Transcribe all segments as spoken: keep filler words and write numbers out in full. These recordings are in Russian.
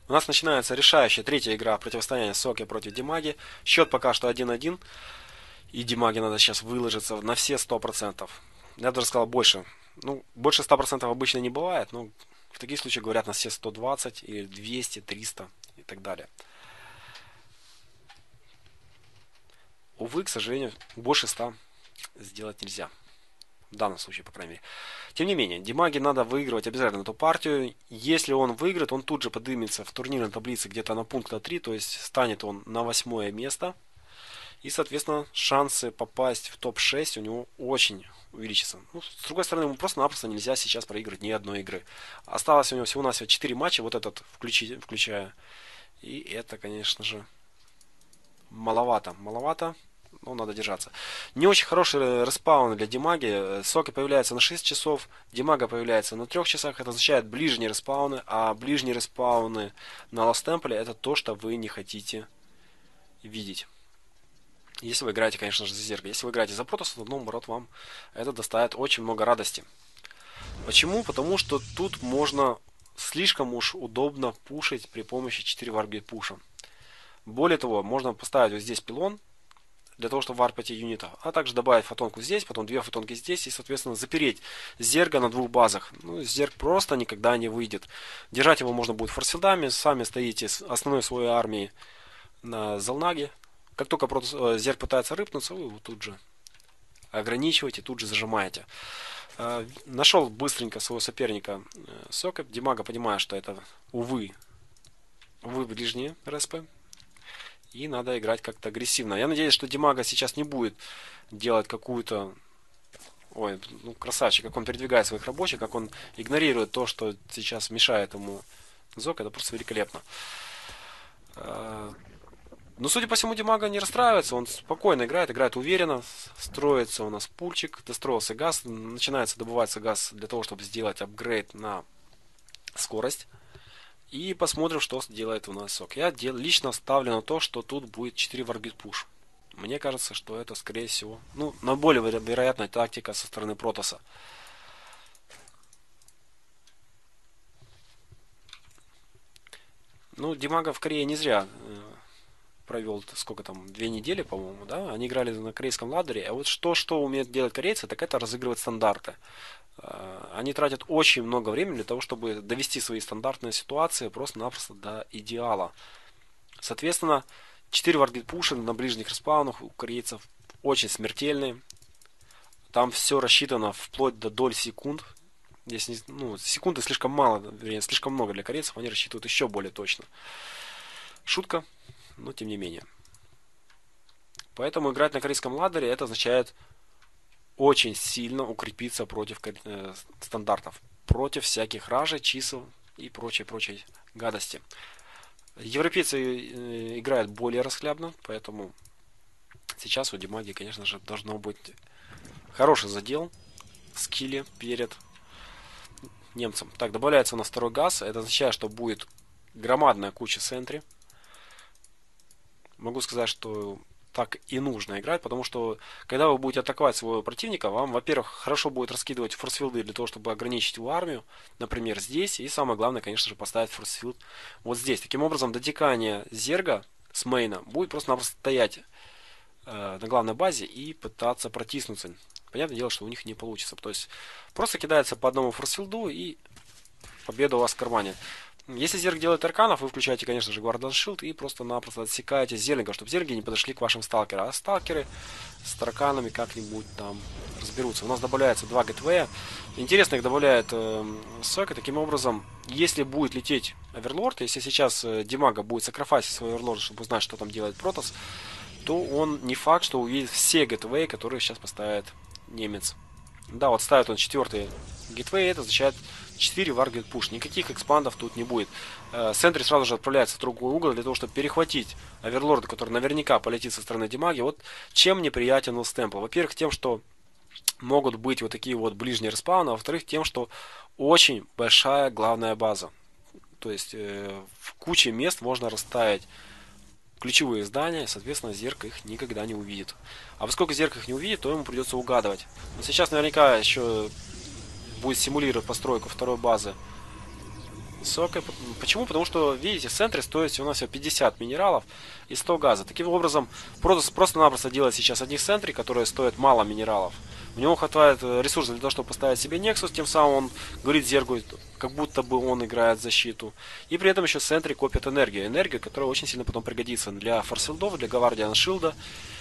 У нас начинается решающая третья игра противостояния Соки против Димаги. Счет пока что один-один. И Димаге надо сейчас выложиться на все сто процентов. Я даже сказал больше. Ну, больше ста процентов обычно не бывает. Но в таких случаях говорят на все сто двадцать или двести, триста и так далее. Увы, к сожалению, больше ста сделать нельзя. В данном случае, по крайней мере. Тем не менее, Димаге надо выигрывать обязательно эту партию. Если он выиграет, он тут же поднимется в турнирной таблице где-то на пункт на три, то есть станет он на восьмое место. И, соответственно, шансы попасть в топ шесть у него очень увеличатся. Ну, с другой стороны, ему просто-напросто нельзя сейчас проиграть ни одной игры. Осталось у него всего-навсего четыре матча, вот этот включи, включая. И это, конечно же, маловато. Маловато. Но надо держаться. Не очень хороший респаун для Димаги. Соки появляется на шесть часов, Димага появляется на трех часах. Это означает ближние респауны. А ближние респауны на Lost Temple это то, что вы не хотите видеть. Если вы играете, конечно же, за Зерга. Если вы играете за Протоса, то, ну, наоборот, вам это доставит очень много радости. Почему? Потому что тут можно слишком уж удобно пушить при помощи четыре варгейт пуша. Более того, можно поставить вот здесь пилон, для того, чтобы варпать юнитов, а также добавить фотонку здесь, потом две фотонки здесь и, соответственно, запереть Зерга на двух базах. Ну, Зерг просто никогда не выйдет. Держать его можно будет форсфилдами, сами стоите с основной своей армией на Залнаге. Как только Зерг пытается рыпнуться, вы его тут же ограничиваете, тут же зажимаете. Нашел быстренько своего соперника Сока. Димага, понимая, что это, увы, увы, ближние РСП. И надо играть как-то агрессивно. Я надеюсь, что Димага сейчас не будет делать какую-то... Ой, ну красавчик, как он передвигает своих рабочих, как он игнорирует то, что сейчас мешает ему Зок. Это просто великолепно. Но, судя по всему, Димага не расстраивается. Он спокойно играет, играет уверенно. Строится у нас пульчик. Достроился газ. Начинается добываться газ для того, чтобы сделать апгрейд на скорость. И посмотрим, что делает у нас Сок. Я лично ставлю на то, что тут будет четыре варгейт пуш. Мне кажется, что это, скорее всего, ну, на более вероятная тактика со стороны Протоса. Ну, Димага в Корее не зря провел, сколько там, две недели, по-моему, да? Они играли на корейском ладере. А вот что, что умеют делать корейцы, так это разыгрывать стандарты. Они тратят очень много времени для того, чтобы довести свои стандартные ситуации просто-напросто до идеала. Соответственно, четыре варгейт пуша на ближних респаунах у корейцев очень смертельные. Там все рассчитано вплоть до доль секунд. Здесь, ну, секунды слишком мало, вернее, слишком много для корейцев, они рассчитывают еще более точно. Шутка, но тем не менее. Поэтому играть на корейском ладере это означает очень сильно укрепиться против э, стандартов, против всяких ражей, чисел и прочей-прочей гадости. Европейцы э, играют более расхлябно, поэтому сейчас у Димаги, конечно же, должно быть хороший задел в скилле перед немцем. Так, добавляется у нас второй газ, это означает, что будет громадная куча сентри. Могу сказать, что так и нужно играть, потому что когда вы будете атаковать своего противника, вам, во-первых, хорошо будет раскидывать форсфилды для того, чтобы ограничить его армию, например, здесь, и самое главное, конечно же, поставить форсфилд вот здесь. Таким образом, дотекание Зерга с мейна будет просто-напросто стоять э, на главной базе и пытаться протиснуться. Понятное дело, что у них не получится. То есть, просто кидается по одному форсфилду, и победа у вас в кармане. Если Зерг делает арканов, вы включаете, конечно же, Guardian Shield и просто-напросто отсекаете зерлингов, чтобы зерги не подошли к вашим сталкерам. А сталкеры с тараканами как-нибудь там разберутся. У нас добавляется два гетвея. Интересно, их добавляет э, Сок. И таким образом, если будет лететь Оверлорд, если сейчас э, Димага будет сакрафайсить свой Оверлорд, чтобы узнать, что там делает Протос, то он не факт, что увидит все гетвеи, которые сейчас поставит немец. Да, вот ставит он четвертый гетвей, это означает четыре варгейт пуш. Никаких экспандов тут не будет. Сентри сразу же отправляется в другой угол для того, чтобы перехватить Оверлорда, который наверняка полетит со стороны Димаги. Вот чем неприятен Lost Temple. Во-первых, тем, что могут быть вот такие вот ближние респауны, а во-вторых, тем, что очень большая главная база. То есть э, в куче мест можно расставить ключевые здания, и, соответственно, Зерг их никогда не увидит. А поскольку Зерг их не увидит, то ему придется угадывать. Но сейчас наверняка еще будет симулировать постройку второй базы Сокой. Почему? Потому что, видите, в центре стоит всего у нас всего пятьдесят минералов и сто газа. Таким образом, Протос просто-напросто делает сейчас одних центрей, которые стоят мало минералов. У него хватает ресурсов для того, чтобы поставить себе Nexus, тем самым он говорит Зергу, как будто бы он играет защиту. И при этом еще в центре копит энергию. Энергию, которая очень сильно потом пригодится для форсфилдов, для Гвардиан Шилда.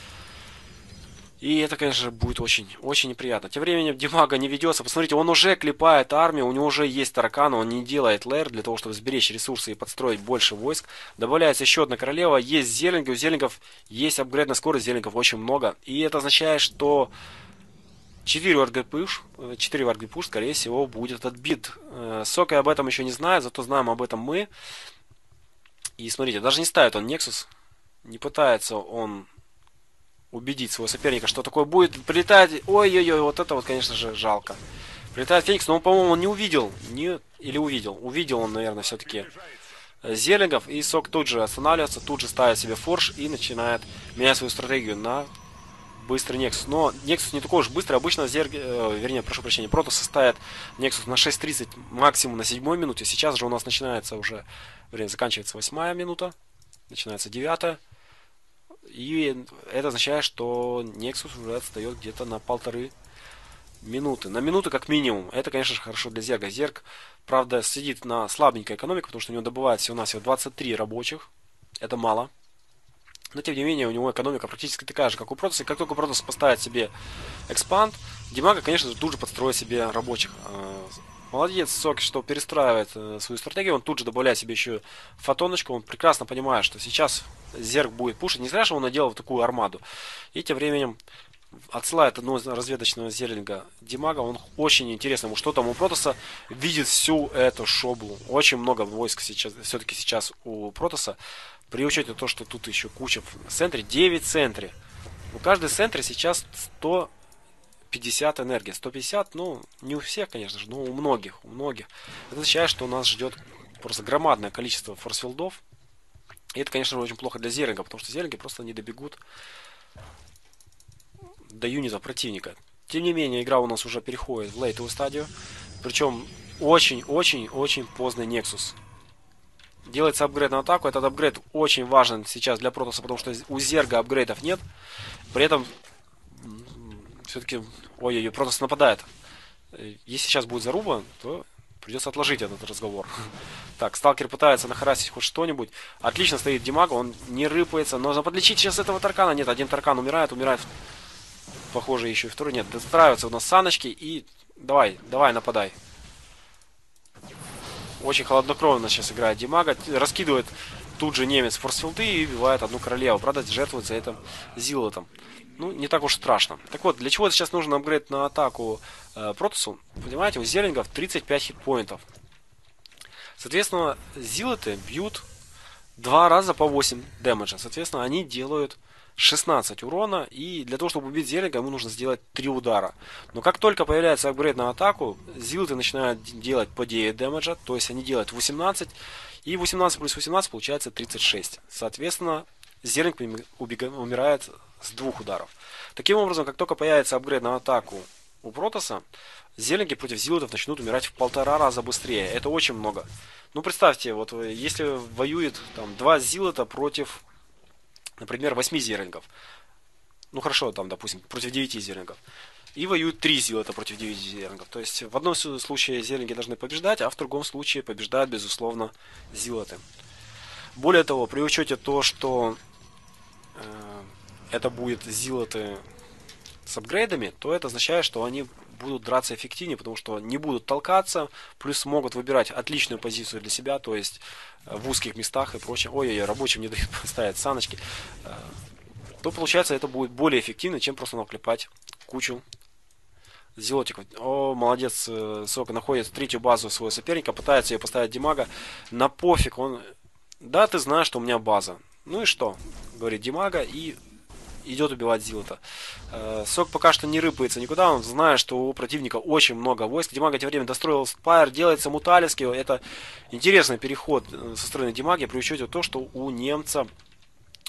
И это, конечно, будет очень, очень неприятно. Тем временем Димага не ведется. Посмотрите, он уже клепает армию, у него уже есть тараканы, он не делает лэр для того, чтобы сберечь ресурсы и подстроить больше войск. Добавляется еще одна королева, есть зелинги, у зелингов есть апгрейд на скорость, зелингов очень много. И это означает, что четыре варгипуш, четыре варгипуш, скорее всего, будет отбит. Сокой об этом еще не знает, зато знаем об этом мы. И смотрите, даже не ставит он Nexus, не пытается он убедить своего соперника, что такое будет. Прилетает, ой-ой-ой, вот это вот, конечно же, жалко. Прилетает Феникс, но он, по-моему, он не увидел, не, или увидел. Увидел он, наверное, все-таки зелингов, и Сок тут же останавливается, тут же ставит себе форш и начинает менять свою стратегию на быстрый Nexus. Но Nexus не такой уж быстрый, обычно Зерг, э, вернее, прошу прощения, Протос ставит Nexus на шесть тридцать, максимум на седьмой минуте. Сейчас же у нас начинается уже, время заканчивается восьмая минута, начинается девятая. И это означает, что Nexus уже отстает где-то на полторы минуты. На минуту как минимум. Это, конечно же, хорошо для Зерга. Зерг, правда, сидит на слабенькой экономике, потому что у него добывает всего-навсего двадцать три рабочих. Это мало. Но, тем не менее, у него экономика практически такая же, как у Протоса. И как только Протос поставит себе экспанд, Димага, конечно же, тут же подстроит себе рабочих. Молодец Сок, что перестраивает э, свою стратегию. Он тут же добавляет себе еще фотоночку. Он прекрасно понимает, что сейчас Зерг будет пушить. Не зря, что он наделал такую армаду. И тем временем отсылает одного разведочного зелинга Димага. Он очень интересно, что там у Протоса. Видит всю эту шоблу. Очень много войск сейчас, все-таки сейчас у Протоса. При учете то, что тут еще куча в центре. девять центре. У каждой центре сейчас сто пятьдесят энергии. сто пятьдесят, ну, не у всех, конечно же, но у многих. У многих. Это означает, что у нас ждет просто громадное количество форсфилдов. И это, конечно же, очень плохо для зелинга, потому что зелинги просто не добегут до юнита противника. Тем не менее, игра у нас уже переходит в лейтовую стадию. Причем очень-очень-очень поздний Nexus. Делается апгрейд на атаку. Этот апгрейд очень важен сейчас для Протоса, потому что у Зерга апгрейдов нет. При этом все-таки, ой-ой-ой, Протос нападает. Если сейчас будет заруба, то придется отложить этот разговор. Так, Сталкер пытается нахарасить хоть что-нибудь. Отлично стоит Димага, он не рыпается. Нужно подлечить сейчас этого Таркана. Нет, один Таркан умирает, умирает. Похоже, еще и второй. Нет, достраиваются у нас саночки. И давай, давай, нападай. Очень хладнокровно сейчас играет Димага. Раскидывает тут же немец форсфилды и убивает одну королеву. Правда, жертвует за это Зилотом. Ну, не так уж страшно. Так вот, для чего сейчас нужен апгрейд на атаку э, Протосу? Понимаете, у зелингов тридцать пять хитпоинтов. Соответственно, зилоты бьют два раза по восемь дэмэджа. Соответственно, они делают шестнадцать урона. И для того, чтобы убить зелинга, ему нужно сделать три удара. Но как только появляется апгрейд на атаку, зилоты начинают делать по девять дэмэджа. То есть они делают восемнадцать. И восемнадцать плюс восемнадцать получается тридцать шесть. Соответственно, зелинг умирает с двух ударов. Таким образом, как только появится апгрейд на атаку у Протоса, зелинги против зилотов начнут умирать в полтора раза быстрее. Это очень много. Ну, представьте, вот если воюет там два зилота против, например, восьми зелингов. Ну, хорошо, там, допустим, против девяти зелингов. И воюют три зилота против девяти зелингов. То есть, в одном случае зелинги должны побеждать, а в другом случае побеждают, безусловно, зилоты. Более того, при учете то, что э, это будет зилоты с апгрейдами, то это означает, что они будут драться эффективнее, потому что не будут толкаться, плюс могут выбирать отличную позицию для себя, то есть в узких местах и прочее. Ой-ой-ой, рабочим не дают поставить саночки. То получается, это будет более эффективно, чем просто наклепать кучу зилотиков. О, молодец, Сок находит третью базу своего соперника, пытается ее поставить Димага. На пофиг, он... Да, ты знаешь, что у меня база. Ну и что? Говорит Димага и идет убивать зилота. Сок пока что не рыпается никуда, он знает, что у противника очень много войск. Димага тем временем достроил спайр, делается муталиски. Это интересный переход со стороны Димаги, при учете то, что у немца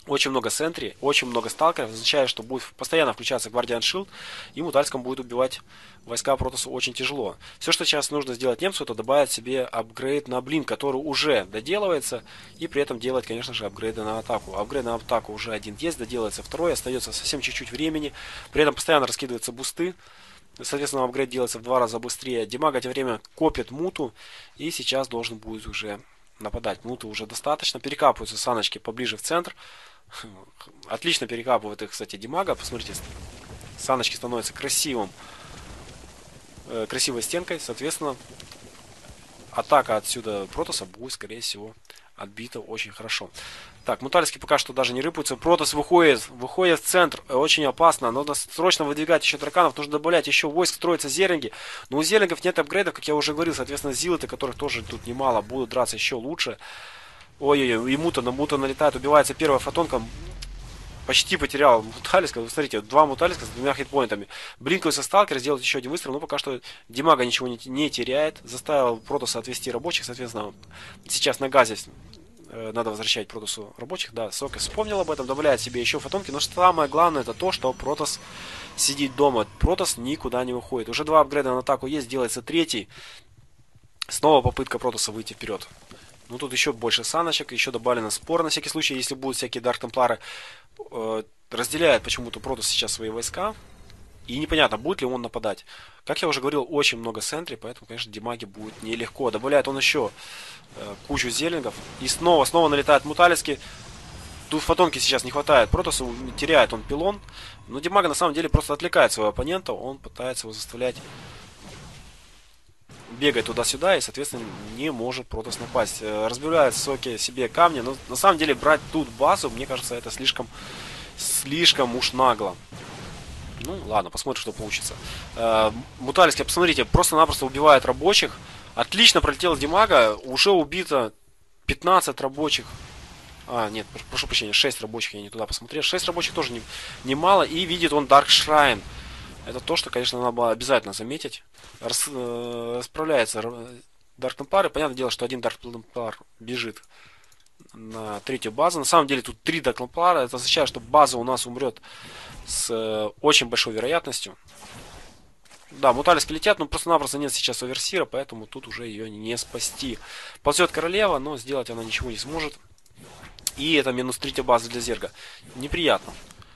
Очень много сентри, очень много сталкеров, означает, что будет постоянно включаться Guardian Shield, и Мутальском будет убивать войска Протоссу очень тяжело. Все, что сейчас нужно сделать немцу, это добавить себе апгрейд на блин, который уже доделывается, и при этом делать, конечно же, апгрейды на атаку. Апгрейд на атаку уже один есть, доделается второй, остается совсем чуть-чуть времени, при этом постоянно раскидываются бусты, соответственно, апгрейд делается в два раза быстрее. Димага тем временем копит муту, и сейчас должен будет уже нападать. Муты уже достаточно, перекапываются саночки поближе в центр. Отлично перекапывает их, кстати, Димага. Посмотрите, саночки становятся красивым, э, красивой стенкой. Соответственно, атака отсюда Протосса будет, скорее всего, отбита очень хорошо. Так, Мутальский пока что даже не рыпается. Протосс выходит, выходит в центр. Очень опасно. Нужно срочно выдвигать еще драконов. Нужно добавлять еще войск, строятся зеринги. Но у зерингов нет апгрейдов, как я уже говорил. Соответственно, зилы-то, которых тоже тут немало, будут драться еще лучше. Ой-ой-ой, и мута на мута налетает, убивается первая фотонка. Почти потерял Муталиска. Вы смотрите, два Муталиска с двумя хитпоинтами. Блинкается сталкер, сделает еще один выстрел, но пока что Димага ничего не, не теряет. Заставил Протосса отвести рабочих, соответственно, сейчас на газе э, надо возвращать Протоссу рабочих. Да, Сока вспомнил об этом, добавляет себе еще фотонки. Но самое главное, это то, что Протосс сидит дома. Протосс никуда не выходит. Уже два апгрейда на атаку есть, делается третий. Снова попытка Протосса выйти вперед. Ну, тут еще больше саночек, еще добавлено спор на всякий случай, если будут всякие Дарк Темплары. Э, разделяет почему-то Протосс сейчас свои войска. И непонятно, будет ли он нападать. Как я уже говорил, очень много сентри, поэтому, конечно, Димаге будет нелегко. Добавляет он еще э, кучу зелингов. И снова, снова налетает Муталиски. Тут фотонки сейчас не хватает. Протоссу теряет он пилон. Но Димага на самом деле просто отвлекает своего оппонента. Он пытается его заставлять бегает туда-сюда и, соответственно, не может Протосс напасть. Разбивает Соки себе камни, но на самом деле брать тут базу, мне кажется, это слишком, слишком уж нагло. Ну, ладно, посмотрим, что получится. Мутальский, посмотрите, просто-напросто убивает рабочих. Отлично пролетел Димага, уже убито пятнадцать рабочих. А, нет, прошу прощения, шесть рабочих, я не туда посмотрел. шесть рабочих тоже не, немало, и видит он Dark Shrine. Это то, что, конечно, надо было обязательно заметить. Рас, э, расправляется Дарк Темплар, и понятное дело, что один Дарк Темплар бежит на третью базу. На самом деле тут три Дарк Темплара. Это означает, что база у нас умрет с э, очень большой вероятностью. Да, Муталиски летят, но просто-напросто нет сейчас оверсира, поэтому тут уже ее не спасти. Ползет королева, но сделать она ничего не сможет. И это минус третья база для Зерга. Неприятно.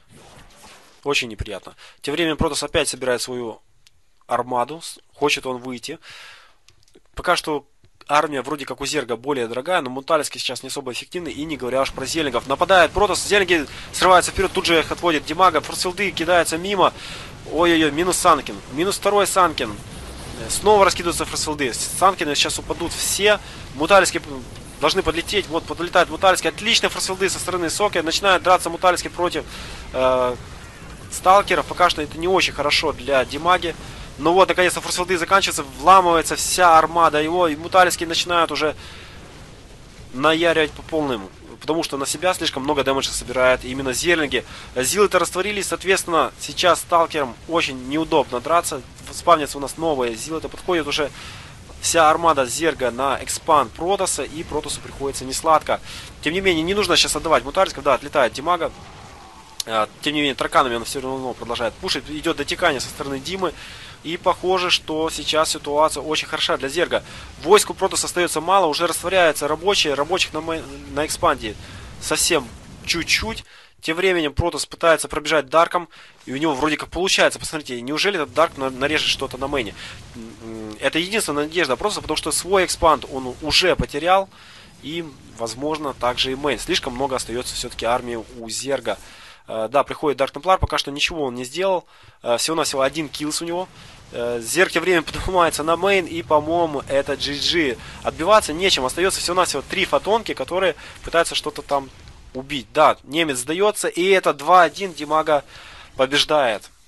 Очень неприятно. Тем временем Протосс опять собирает свою армаду. Хочет он выйти. Пока что армия вроде как у Зерга более дорогая, но Муталиски сейчас не особо эффективны. И не говоря уж про зелингов. Нападает Протосс. Зелинги срываются вперед. Тут же их отводит Димага. Форсфилды кидаются мимо. Ой-ой-ой, минус Санкин. Минус второй Санкин. Снова раскидываются форсфилды. Санкины сейчас упадут все. Муталиски должны подлететь. Вот подлетает Муталиски. Отличные форсфилды со стороны Соки. Начинает драться Муталиски против э, сталкеров. Пока что это не очень хорошо для Димаги. Но вот, наконец-то, форсфилды заканчиваются. Вламывается вся армада его. И Муталиски начинают уже наяривать по полному. Потому что на себя слишком много дэмэджа собирает именно зерлинги. Зилы-то растворились, соответственно, сейчас сталкерам очень неудобно драться. Спавнятся у нас новые зилы-то, подходит уже вся армада Зерга на экспанд Протосса, и Протоссу приходится несладко. Тем не менее, не нужно сейчас отдавать Муталисков, да, отлетает Димага. Тем не менее, тараканами он все равно продолжает пушить. Идет дотекание со стороны Димы. И похоже, что сейчас ситуация очень хороша для Зерга. Войску Протосса остается мало, уже растворяются рабочие. Рабочих на, на экспанде совсем чуть-чуть. Тем временем Протосс пытается пробежать Дарком. И у него вроде как получается. Посмотрите, неужели этот Дарк нарежет что-то на мэне? Это единственная надежда Протосса, потому что свой экспанд он уже потерял. И, возможно, также и мейн. Слишком много остается все-таки армии у Зерга. Да, приходит Дарк Темплар, пока что ничего он не сделал. Всего-навсего один киллс у него. Зерг тем временем поднимается на мейн, и, по-моему, это джи джи. Отбиваться нечем, остается всего-навсего три фотонки, которые пытаются что-то там убить. Да, немец сдается, и это два один, Димага побеждает.